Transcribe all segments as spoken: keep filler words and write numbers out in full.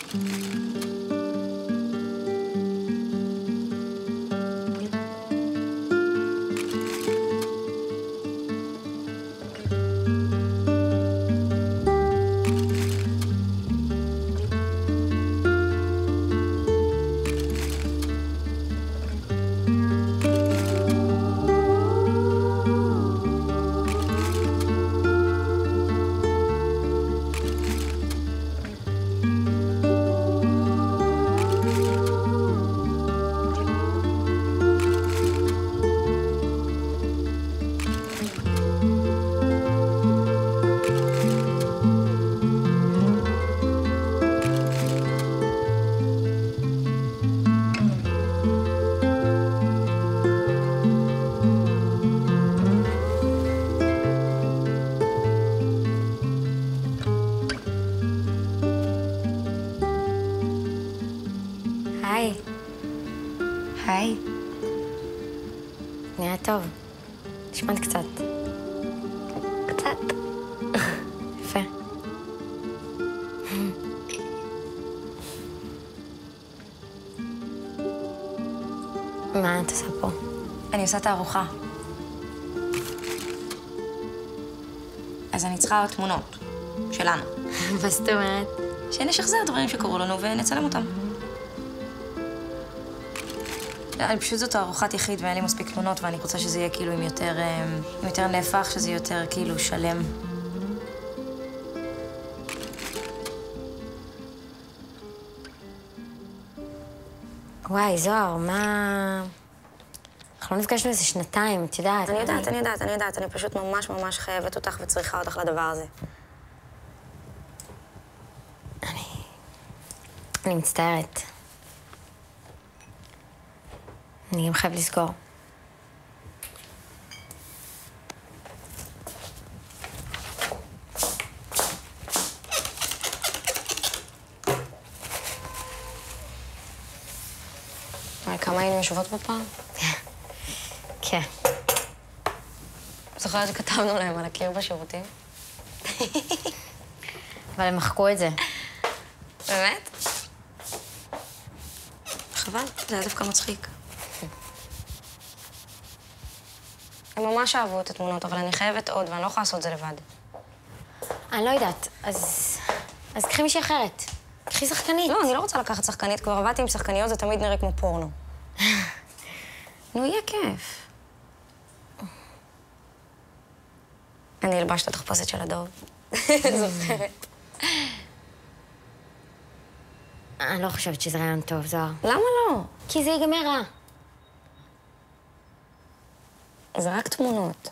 היי. היי. נראה טוב. תשמעת קצת. קצת. יפה. מה את עושה פה? אני עושה את הארוחה. אז אני צריכה תמונות. שלנו. מה זאת אומרת? שנשחזר דברים שקרו לנו ונצלם אותם. אני פשוט זאת ארוחת יחיד ואין לי מספיק תמונות ואני רוצה שזה יהיה כאילו עם יותר, עם יותר נפח, שזה יהיה יותר כאילו שלם. וואי, זוהר, מה... אנחנו לא נפגשנו איזה שנתיים, את יודעת. אני יודעת, אני יודעת, אני יודעת. אני פשוט ממש ממש חייבת אותך וצריכה אותך לדבר הזה. אני... אני מצטערת. אני גם חייב לסגור. וואי, כמה היינו יושבות פה פעם? כן. זוכרת שכתבנו להם על הקיר בשירותים? אבל הם מחקו את זה. באמת? חבל, זה היה דווקא מצחיק. הם ממש אהבו את התמונות, אבל אני חייבת עוד, ואני לא יכולה לעשות את זה לבד. אני לא יודעת, אז... אז קחי מישהי אחרת. קחי שחקנית. לא, אני לא רוצה לקחת שחקנית, כבר עבדתי עם שחקניות, זה תמיד נראה כמו פורנו. נו, יהיה כיף. אני אלבש את התחפושת של הדוב. זוכרת. אני לא חושבת שזה רעיון טוב, זוהר. למה לא? כי זה ייגמר רע. זה רק תמונות.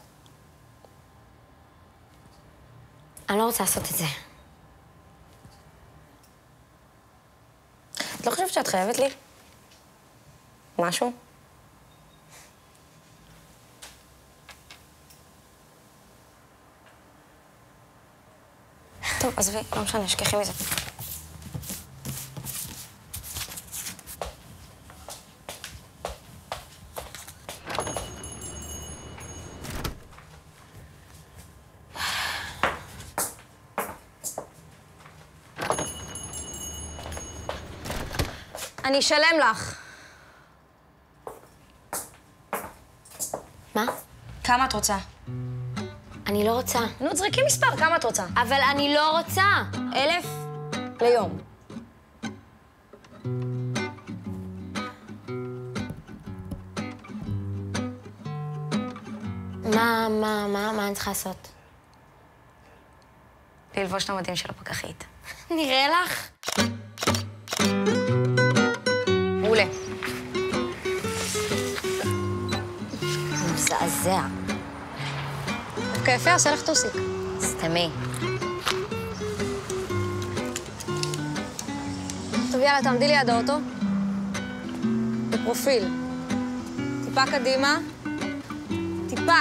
אני לא רוצה לעשות את זה. את לא חושבת שאת חייבת לי? משהו? טוב, עזבי, לא משנה, שכחי מזה. אני אשלם לך. מה? כמה את רוצה? אני לא רוצה. נו, תזרקי מספר, כמה את רוצה? אבל אני לא רוצה. אלף ליום. מה, מה, מה, מה אני צריכה לעשות? ללבוש את המדים של הפקחית. נראה לך? מעולה. מזעזע. דווקא יפה, עושה לך טוסיק. סתמי. טוב, יאללה, תעמדי ליד האוטו. בפרופיל. טיפה קדימה. טיפה.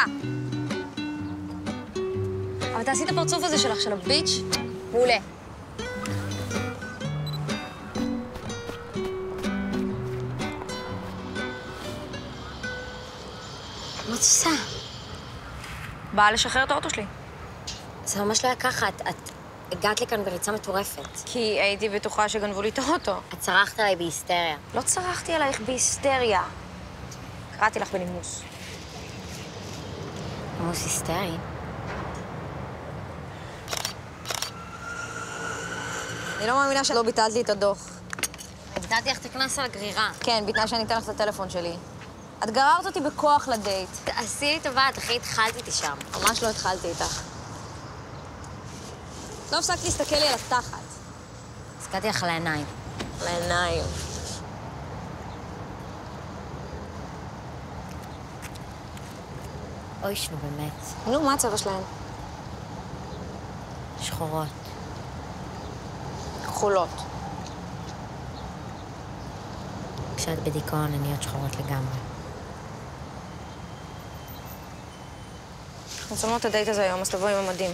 אבל תעשי את הפרצוף הזה שלך, של הביץ'. מעולה. מה את עושה? באה לשחרר את האוטו שלי. זה ממש לא היה ככה. את, את, הגעת לכאן בריצה מטורפת. כי הייתי בטוחה שגנבו לי את האוטו. את צרחת עליי בהיסטריה. לא צרחתי עלייך בהיסטריה. קראתי לך בנימוס. נימוס היסטרי? אני לא מאמינה שלא ביטלת לי את הדוח. ביטלתי לך את הקנס על הגרירה. כן, בתנאי שאני אתן לך את הטלפון שלי. את גררת אותי בכוח לדייט. עשי לי טובה, את הכי התחלתי איתי שם. ממש לא התחלתי איתך. לא הפסקת להסתכל לי על התחת. הסתכלתי לך על העיניים. על העיניים. אוי, שנו, באמת. נו, מה הצבע שלהן? שחורות. כחולות. כשאת בדיכאון, הן נהיות שחורות לגמרי. אנחנו שמות את הדייט הזה היום, אז תבואי עם המדים.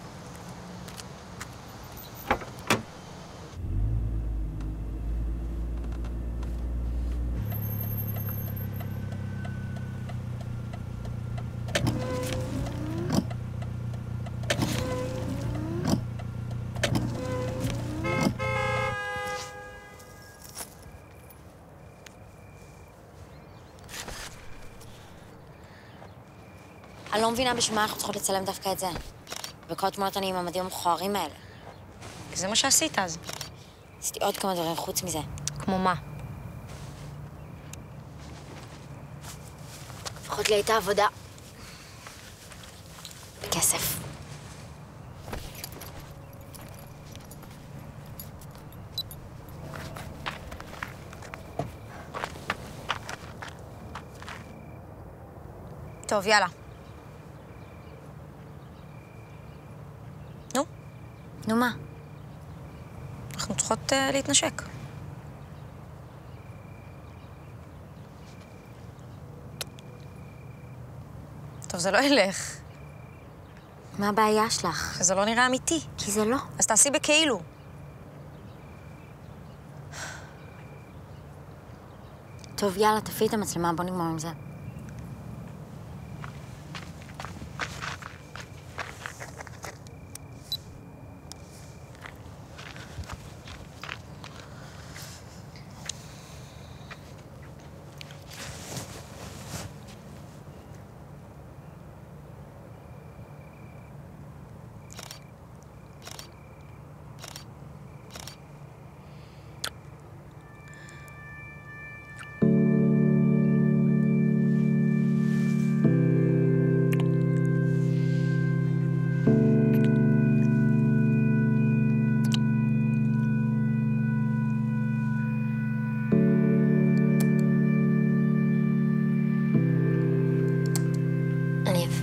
אני לא מבינה בשביל מה אנחנו צריכות לצלם דווקא את זה. וכל תמונות אני עם המדים המכוערים האלה. כי זה מה שעשית אז. עשיתי עוד כמה דברים חוץ מזה. כמו מה? לפחות לי הייתה עבודה. בכסף. טוב, יאללה. נו? נו מה? אנחנו צריכות uh, להתנשק. טוב, זה לא ילך. מה הבעיה שלך? זה לא נראה אמיתי. כי זה לא. אז תעשי בכאילו. טוב, יאללה, תפעי את המצלמה, בוא נגמור עם זה. אני יפה?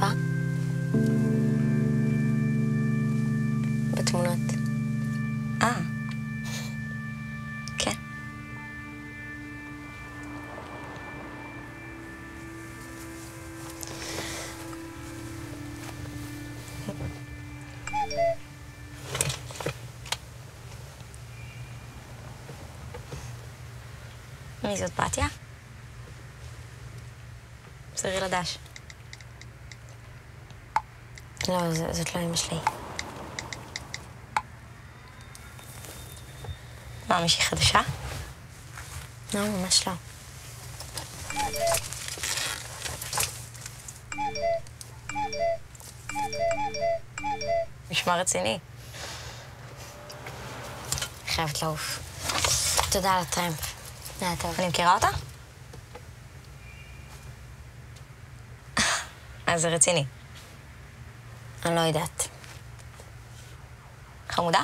בתמונות. אה. כן. מי זאת, בתיה? סרי לדש. לא, ז- זאת לא אמא שלי. מה, מישהי חדשה? לא, ממש לא. נשמע רציני. חייבת לעוף. תודה על הטרמפ. היה טוב. אני מכירה אותה? אז זה רציני. אני לא יודעת. חמודה?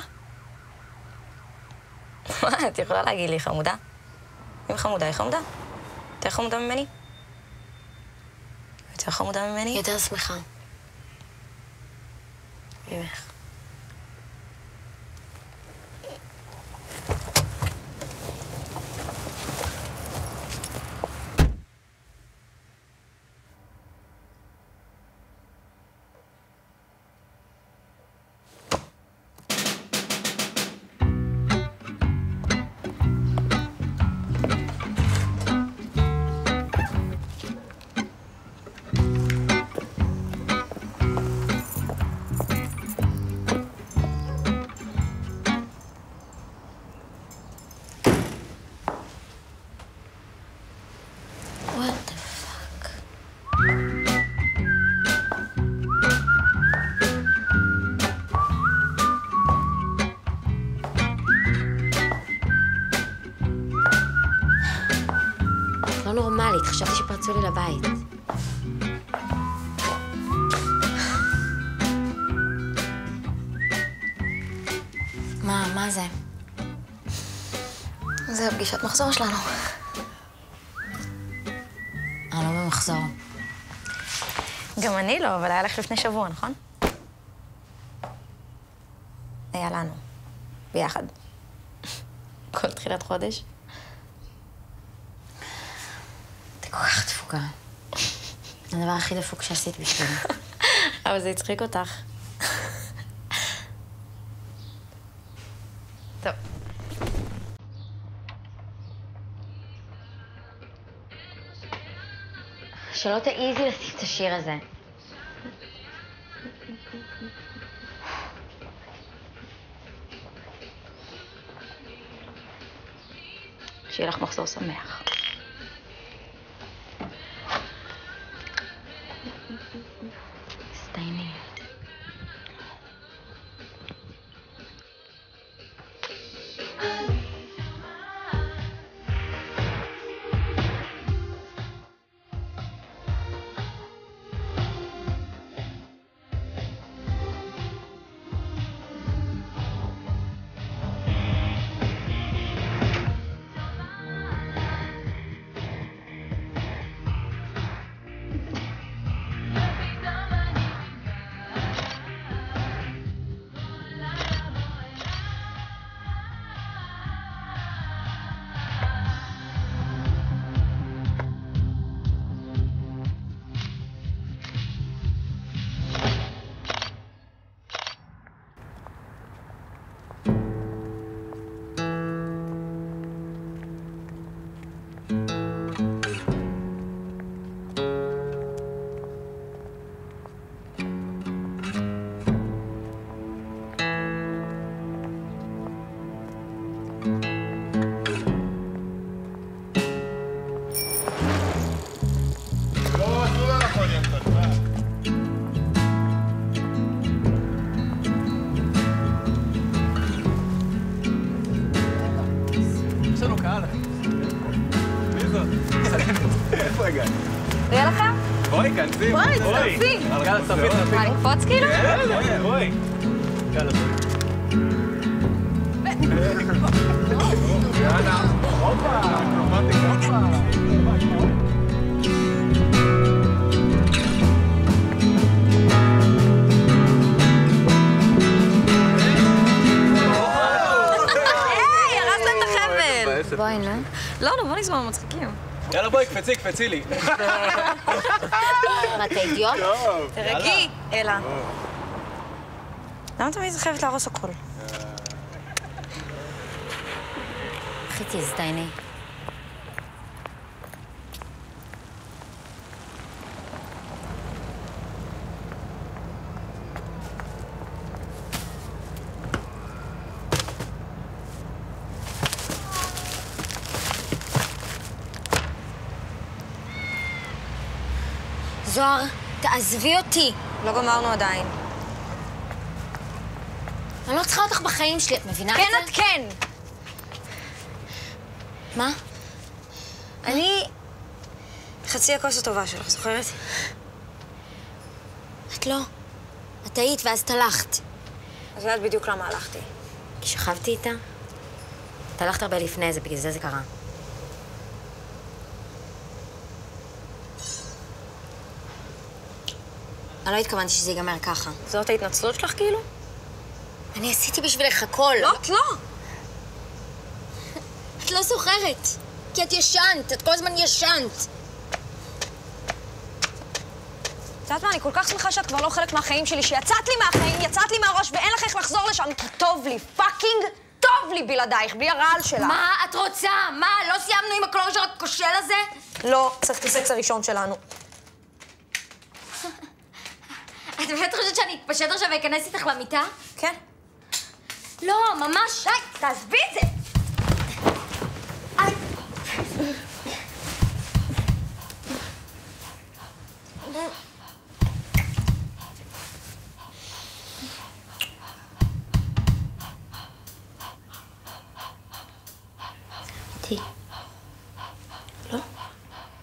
מה, את יכולה להגיד לי חמודה? אם חמודה, היא חמודה. יותר חמודה ממני? יותר חמודה ממני? יותר שמחה. ממך. נורמלית, חשבתי שפרצו לי לבית. מה, מה זה? זה פגישת מחזור שלנו. אני לא במחזור. גם אני לא, אבל היה לך לפני שבוע, נכון? היה לנו. ביחד. כל תחילת חודש. אתה כל כך דפוקה. זה הדבר הכי דפוק שעשית בשבילי. אבל זה הצחיק אותך. טוב. שלא תעיזי לשים את השיר הזה. שיהיה לך מחזור שמח. סטייני. איפה הגעת? תראה לך? בואי, כנסי. בואי, תצטרפי. יאללה, תצטרפי, תצטרפי. מה, לקפוץ כאילו? כן, בואי. יאללה, בואי. יאללה. הופה, רומנטי, הופה. בואי, נו. לא, לא, בוא נשמע מצחיקים. יאללה, בואי, קפצי, קפצי לי. מה, אתה אידיוט? תרגי, אלה. למה תמיד חייבת להרוס הכל? אחי, תזדייני. זוהר, תעזבי אותי. לא גמרנו עדיין. אני לא צריכה אותך בחיים שלי, את מבינה את זה? כן, את כן! מה? אני... חצי הכוס הטובה שלך, זוכרת? את לא. את היית ואז תלכת. אז יודעת בדיוק למה הלכתי. כי שכבתי איתה? את הלכת הרבה לפני זה, בגלל זה זה קרה. אני לא התכוונתי שזה ייגמר ככה. זאת ההתנצלות שלך כאילו? אני עשיתי בשבילך הכל. לא, את לא. את לא זוכרת. כי את ישנת, את כל הזמן ישנת. את יודעת מה, אני כל כך שמחה שאת כבר לא חלק מהחיים שלי, שיצאת לי מהחיים, יצאת לי מהראש, ואין לך איך לחזור לשם, כי טוב לי, פאקינג טוב לי בלעדייך, בלי הרעל שלך. מה את רוצה? מה, לא סיימנו עם הקלוז'ר הכושל הזה? לא, צריך את הסקס הראשון שלנו. את באמת חושבת שאני אתפשט עכשיו ואכנס איתך למיטה? כן. לא, ממש. די, תעזבי את זה! איתי. לא?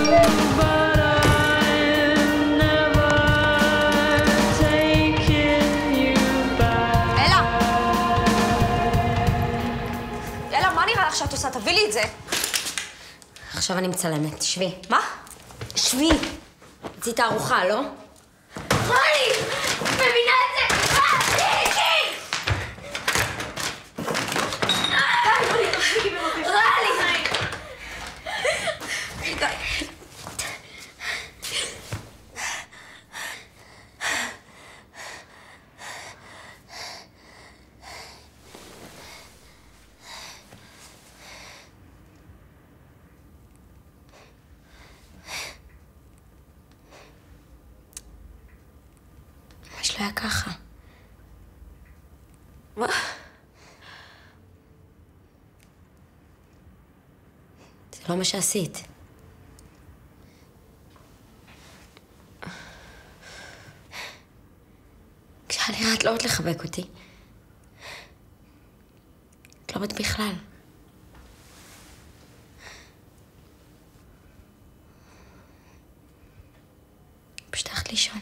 שאת עושה, תביא לי את זה. עכשיו אני מצלמת, שבי. מה? שבי. רצית ארוחה, לא? רוני! מבינה את זה? רני! רני! ממש לא היה ככה. מה? זה לא מה שעשית. כשהיה לי רע את לא באת לחבק אותי. את לא באת בכלל. פשוט הלכת לישון.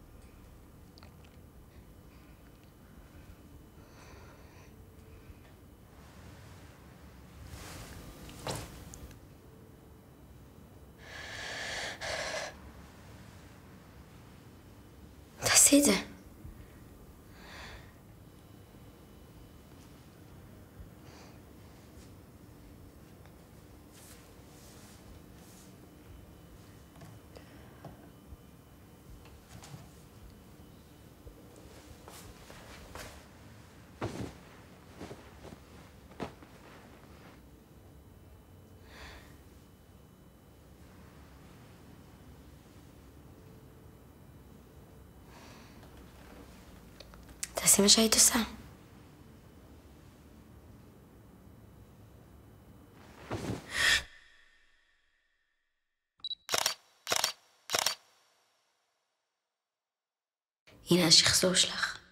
תעשי את זה. תעשי מה שהיית עושה. הנה השחזור שלך.